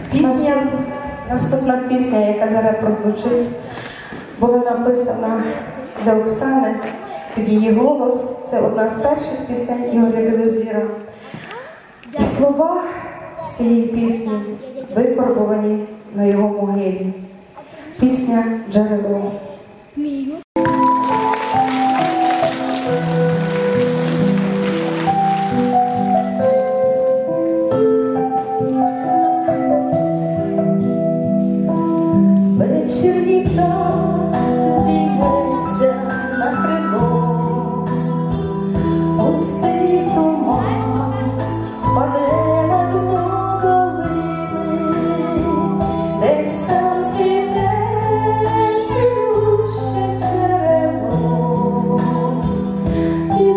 Наступна пісня, яка зараз прозвучить, була написана для Оксани під її голос. Це одна з перших пісень Ігоря Білозіра. І слова з цієї пісні викорбовані на його могилі. Пісня «Джерело». Вечірній птах здійметься на крило, густий туман впаде на дно долини, десь там цвіте цілуще дерево, і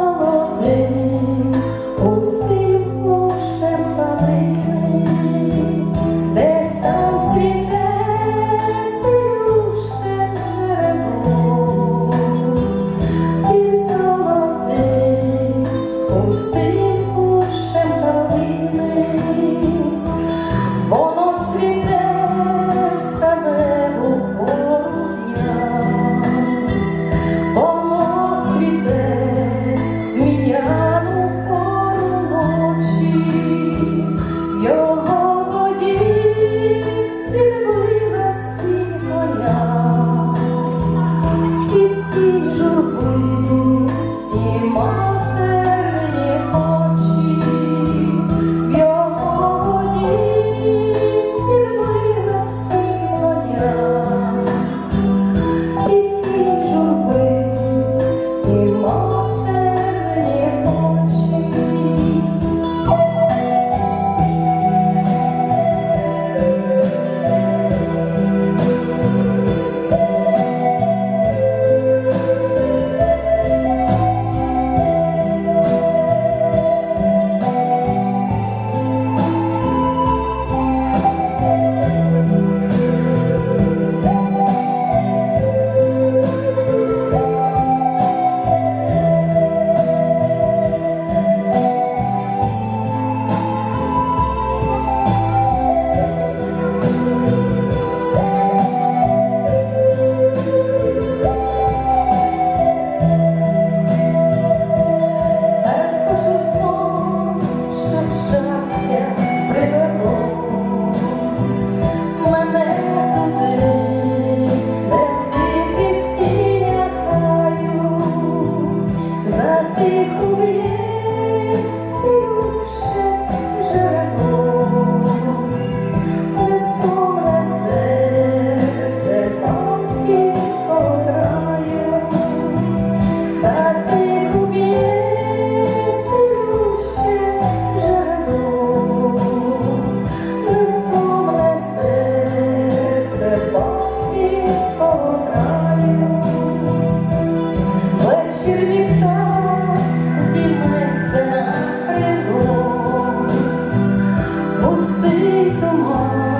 золотим густим кущем калини, десь там цвіте Пустий туман